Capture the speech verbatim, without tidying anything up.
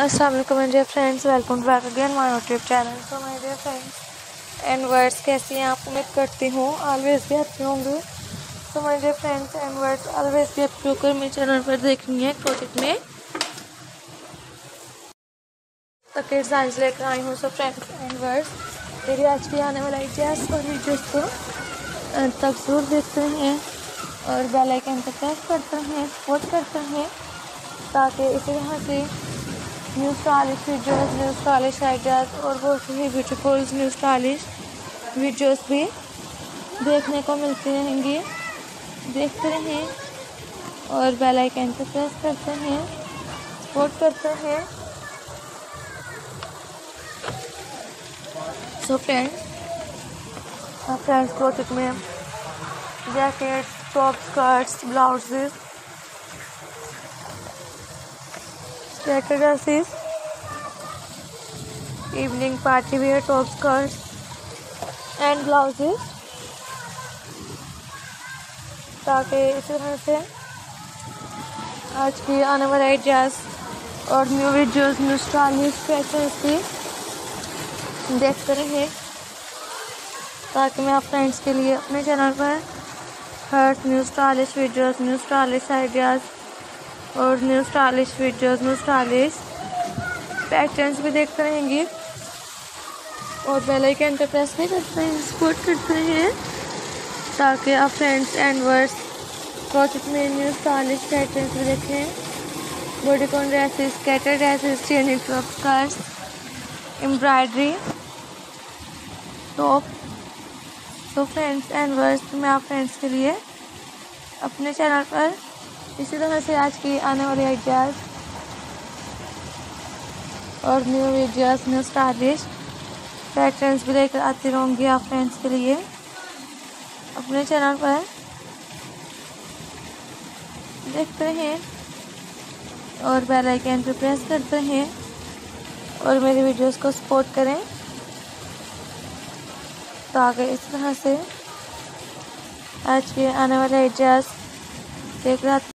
अस्सलाम वालेकुम my dear friends, welcome back again my YouTube channel. So my dear friends and words, कैसी हैं आप? उम्मीद करती हूँ ऑलवेज भी अच्छे होंगे। So my dear friends and words, always भी अच्छे होकर मेरे चैनल पर देखेंगे एक प्रोजेक्ट में तो किड्स आज लेकर आई हूँ। सो फ्रेंड्स एंड वर्ड्स, मेरी आज की आने वाला आइडियाज़ और वीडियोज़ को तक जरूर देखते हैं और बेल आइकन को प्रेस करते हैं, सपोर्ट करते हैं, ताकि इसी तरह से new stylish videos, new stylish ideas और बहुत ही ब्यूटीफुल न्यू स्टाइलिश वीडियोस भी देखने को मिलते रहेंगे। देखते रहें और बेल आइकन को प्रेस करते हैं, सपोर्ट करते हैं। सो फ्रेंड्स फ्रेंड्स प्रोजेक्ट में jackets, top, skirts, blouses, jacket dresses, evening party wear, top, skirts and blouses, ताकि इसी तरह से आज की आने वाले आइडियाज़ और new videos, new stylish fashions भी देखते रहें, ताकि मैं आप फ्रेंड्स के लिए अपने चैनल पर हर new stylish videos, new stylish ideas और new stylish videos, new stylish patterns भी देखते रहेंगे और बेल आइकन पे प्रेस भी करते हैं, सपोर्ट करते हैं, ताकि आप फ्रेंड्स एंड वर्ड्स प्रोजेक्ट में न्यू स्टाइलिश पैटर्न्स भी देखें। बॉडीकॉन ड्रेसेस, स्कैटर ड्रेसेस, चेनी टॉप, स्कर्ट्स, एम्ब्रॉयडरी, टॉप। तो फ्रेंड्स एंड वर्ड्स, मैं आप फ्रेंड्स के लिए अपने चैनल पर इसी तरह से आज की आने वाली आइडियाज़ और new videos, new stylish patterns भी लेकर आती रहूँगी आप फ्रेंड्स के लिए अपने चैनल पर। देखते हैं और बेल आइकन पर प्रेस करते हैं और मेरी वीडियोस को सपोर्ट करें, ताकि इस तरह से आज के आने वाले आइडियाज़ देख रहा